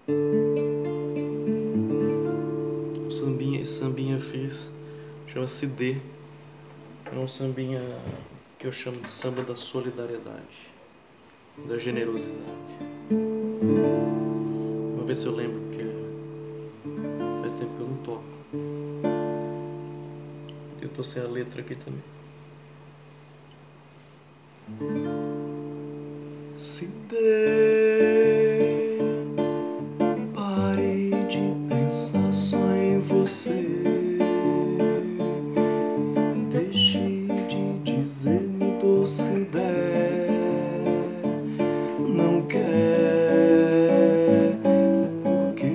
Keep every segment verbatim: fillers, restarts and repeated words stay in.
O sambinha, esse sambinha eu fiz, chama-se D. É um sambinha que eu chamo de samba da solidariedade, da generosidade. Vamos ver se eu lembro, porque faz tempo que eu não toco. Eu tô sem a letra aqui também. Se der, pare de pensar só em você. Deixe de dizer-me doce der. Não quer, porque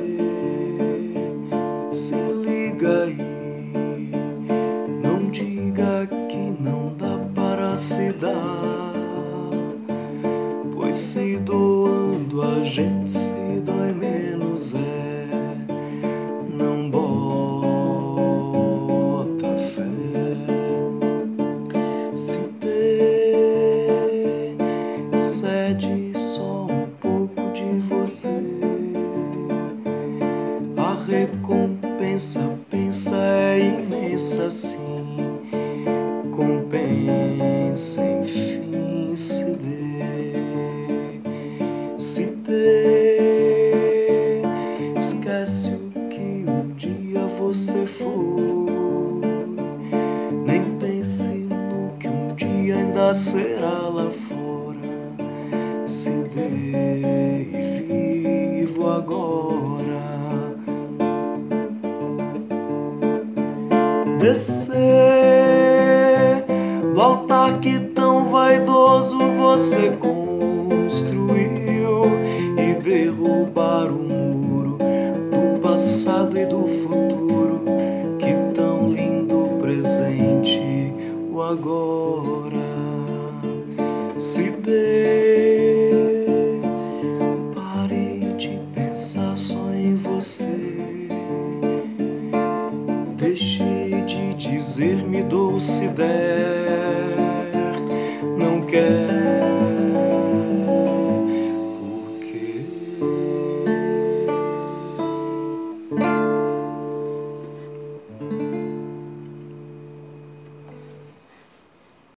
se liga aí. Não diga que não dá para se dar, pois se doando a gente se dói menos, é. Não bota fé. Se cede só um pouco de você, a recompensa, pensa, é imensa assim. Compensa, enfim, se dê. Se dê, esquece o que um dia você foi. Nem pense no que um dia ainda será lá fora. Se dê e vivo agora. Descer do altar que tão vaidoso você construiu e derrubar o muro do passado e do futuro, que tão lindo presente o agora. Se dê, pare de pensar só em você. Deixe de dizer-me doce der.